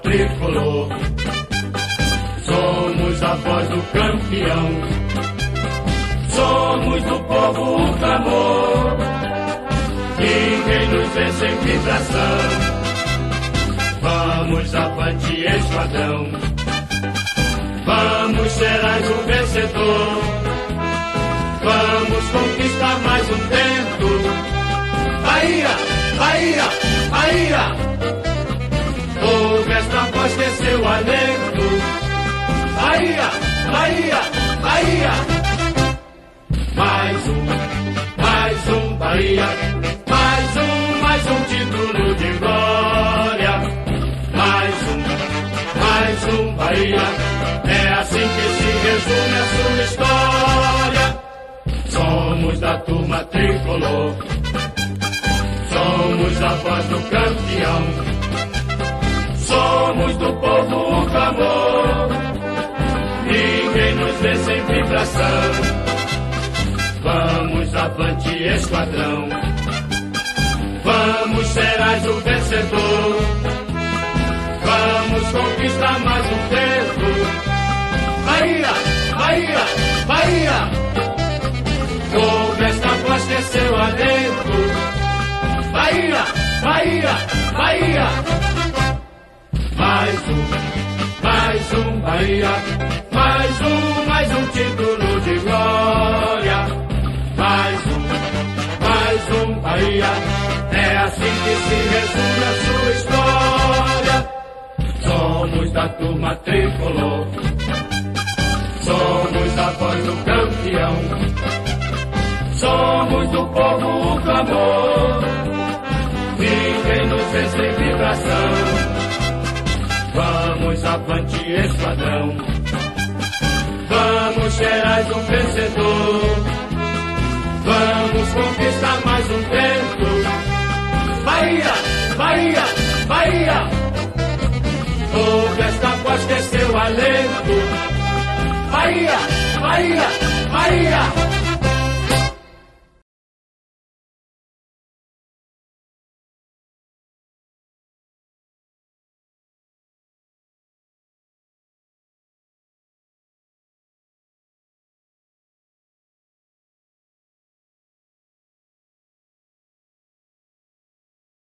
tricolor. Somos a voz do campeão, somos do povo o clamor. Ninguém nos vê sem vibração. Vamos avante, esquadrão, vamos Gerais o vencedor. Vamos conquistar mais um tempo. Bahia, Bahia, Bahia. Ouve esta voz que é seu alento. Bahia, Bahia, Bahia. Mais um Bahia. Mais um título de glória. Mais um Bahia. É assim que se resume a sua história. Somos da turma tricolor, somos a voz do campeão, somos do povo o clamor. Ninguém nos vê sem vibração. Vamos avante, esquadrão, vamos Gerais o vencedor. Vamos conquistar mais um tempo. Bahia, Bahia, Bahia. Ouve esta voz que é seu alento. Bahia, Bahia, Bahia. Mais um Bahia. Mais um título de glória. Mais um Bahia. É assim que se resume a sua história. Somos da turma tricolor, somos a voz do campeão, somos do povo o clamor. Ninguém nos vê sem vibração. Vamos avante, esquadrão, vamos Gerais o vencedor. Vamos conquistar mais um tempo. Bahia, Bahia, Bahia. Ouve esta voz que é seu alento. Bahia, Bahia, Bahia.